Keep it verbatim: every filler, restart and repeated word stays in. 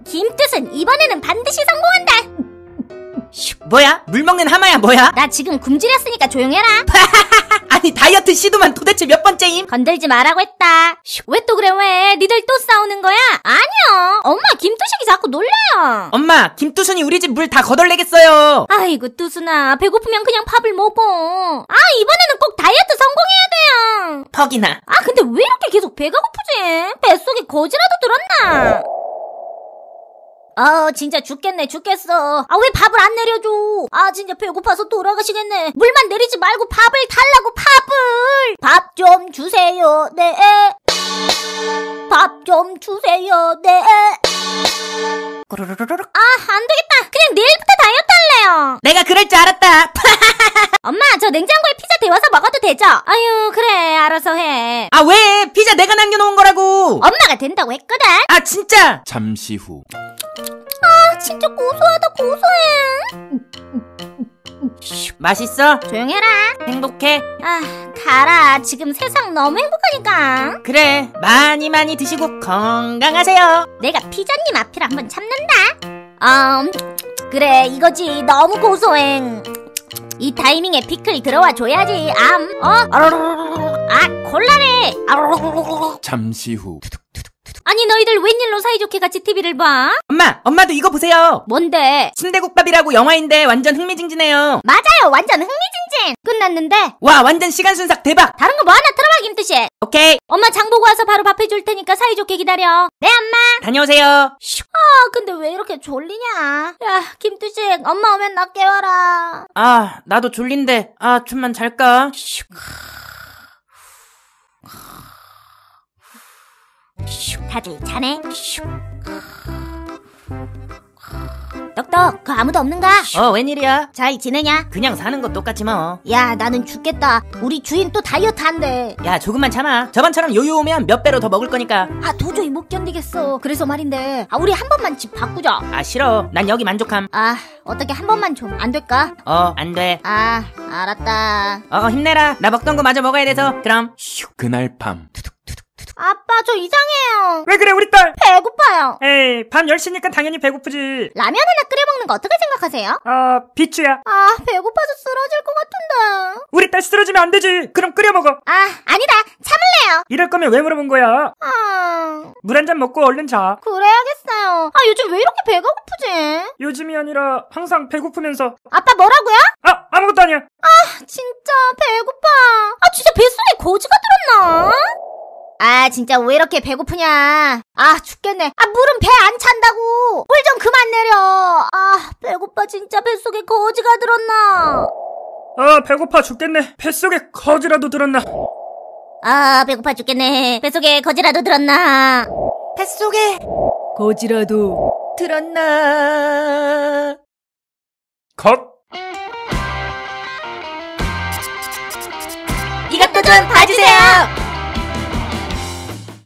김뜻은 이번에는 반드시 성공한다. 슉, 뭐야? 물 먹는 하마야 뭐야? 나 지금 굶주렸으니까 조용해라. 아니 다이어트 시도만 도대체 몇 번째임? 건들지 말라고 했다. 왜 또 그래 왜? 니들 또 싸우는 거야? 아니야. 엄마 김뚜식이 자꾸 놀려요. 엄마, 김뚜순이 우리 집 물 다 거덜내겠어요. 아이고 뚜순아, 배고프면 그냥 밥을 먹어. 아, 이번에는 꼭 다이어트 성공해야 돼요. 퍽이나. 아, 근데 왜 이렇게 계속 배가 고프지? 뱃속에 거지라도 들었나? 아, 진짜 죽겠네 죽겠어. 아, 왜 밥을 안 내려줘? 아, 진짜 배고파서 돌아가시겠네. 물만 내리지 말고 밥을 달라고. 밥을. 밥 좀 주세요. 네. 밥 좀 주세요. 네. 꼬르르르르. 아, 안 되겠다. 그냥 내일부터 다이어트 할래요. 내가 그럴 줄 알았다. 엄마, 저 냉장고에 피자 데워서 먹어도 되죠? 아유, 그래, 알아서 해. 아, 왜? 피자 내가 남겨놓은 거라고. 엄마가 된다고 했거든. 아, 진짜. 잠시 후. 아, 진짜 고소하다, 고소해. 맛있어? 조용해라. 행복해? 아, 가라. 지금 세상 너무 행복하니까. 그래, 많이 많이 드시고 건강하세요. 내가 피자님 앞이라 한번 참는다. 음, 그래, 이거지. 너무 고소해. 이 타이밍에 피클 들어와 줘야지. 암, 어? 아, 곤란해. 잠시 후. 아니, 너희들 웬일로 사이좋게 같이 티비를 봐? 엄마, 엄마도 이거 보세요. 뭔데? 순대국밥이라고 영화인데 완전 흥미진진해요. 맞아요, 완전 흥미진진. 끝났는데? 와, 완전 시간 순삭 대박. 다른 거 뭐 하나 틀어봐, 김뚜시. 오케이, 엄마 장 보고 와서 바로 밥 해줄 테니까 사이좋게 기다려. 네, 엄마. 다녀오세요. 아, 근데 왜 이렇게 졸리냐? 야, 김뚜식, 엄마 오면 나 깨워라. 아, 나도 졸린데. 아, 좀만 잘까? 다들 자네? 떡떡, 그 아무도 없는가? 어, 웬일이야? 잘 지내냐? 그냥 사는 거 똑같지 뭐. 야, 나는 죽겠다. 우리 주인 또 다이어트 한대. 야, 조금만 참아. 저번처럼 요요 오면 몇 배로 더 먹을 거니까. 아, 도저히 못 견디겠어. 그래서 말인데, 아, 우리 한 번만 집 바꾸자. 아, 싫어. 난 여기 만족함. 아, 어떻게 한 번만 좀 안 될까? 어, 안 돼. 아, 알았다. 어, 힘내라. 나 먹던 거 마저 먹어야 돼서. 그럼. 그날 밤. 아빠, 저 이상해요. 왜 그래, 우리 딸? 배고파요. 에이, 밤 열 시니까 당연히 배고프지. 라면 하나 끓여 먹는 거 어떻게 생각하세요? 어, 비추야. 아, 배고파서 쓰러질 것 같은데. 우리 딸 쓰러지면 안 되지. 그럼 끓여 먹어. 아, 아니다. 참을래요. 이럴 거면 왜 물어본 거야? 아, 물 한 잔 먹고 얼른 자. 그래야겠어요. 아, 요즘 왜 이렇게 배가 고프지? 요즘이 아니라 항상 배고프면서. 아빠 뭐라고요? 아, 아무것도 아니야. 진짜 배고파. 아, 진짜 뱃속에 거지가 들었나? 아, 진짜 왜 이렇게 배고프냐. 아, 죽겠네. 아, 물은 배 안 찬다고. 물 좀 그만 내려. 아, 배고파. 진짜 뱃속에 거지가 들었나. 아, 배고파 죽겠네. 뱃속에 거지라도 들었나. 아, 배고파 죽겠네. 뱃속에 거지라도 들었나. 뱃속에 거지라도 들었나. 컷. 이것도 좀 봐주세요.